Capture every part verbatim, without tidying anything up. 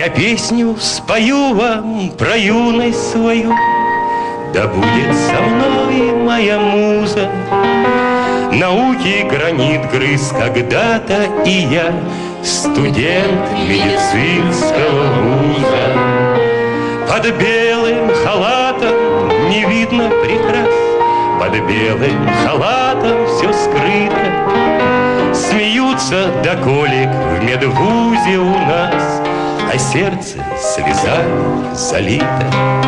Я песню спою вам про юность свою, да будет со мной моя муза. Науки гранит грыз когда-то и я, студент медицинского вуза. Под белым халатом не видно прикрас, под белым халатом все скрыто. Смеются до колик в медвузе у нас, а сердце слезами залито.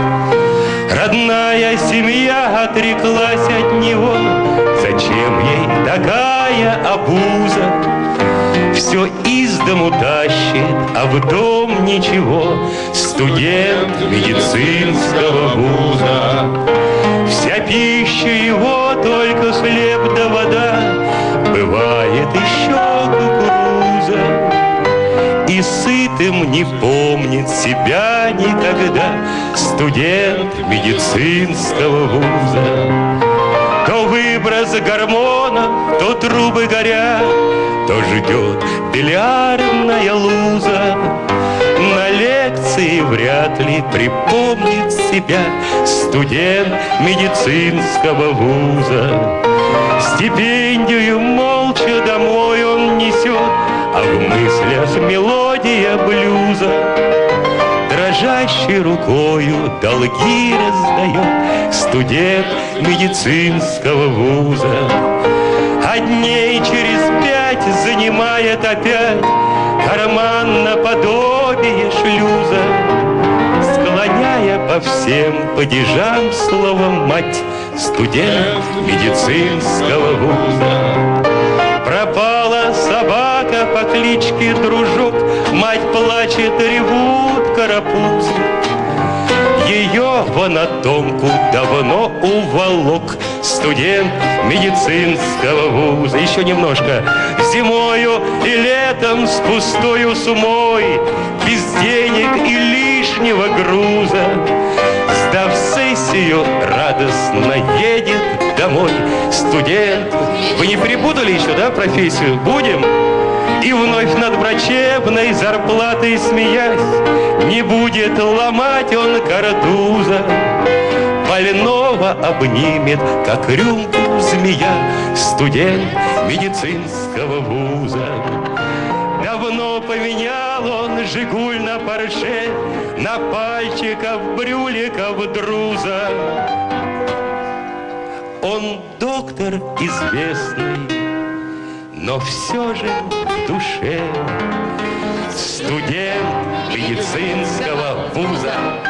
Родная семья отреклась от него, зачем ей такая обуза? Все из дому тащит, а в дом ничего, студент медицинского вуза. Вся пища его только хлеб да вода, бывает еще кукуруза. И сытым не помнит себя никогда студент медицинского вуза. То выброс гормонов, то трубы горят, то ждет бильярдная луза. На лекции вряд ли припомнит себя студент медицинского вуза. Стипендию молча домой он несет, а в мыслях мелодия блюза. Дрожащей рукою долги раздает студент медицинского вуза. А дней через пять занимает опять карман наподобие шлюза, склоняя по всем падежам словом «мать», студент медицинского вуза. Пропала собака по кличке Дружок, мать плачет, ревут карапузы. Ее в анатомку давно уволок студент медицинского вуза. Еще немножко. Зимою и летом с пустою сумой, без денег и лишнего груза, сдав сессию, радостно едет домой студент. Вы не перепутали еще, да, профессию? Будем? И вновь над врачебной зарплатой смеясь, не будет ломать он картуза. Больного обнимет, как рюмку змея, студент медицинского вуза. Давно поменял он «Жигуль» на «Порше», на пальчиков, брюликов друза. Он доктор известный, но все же в душе студент медицинского вуза.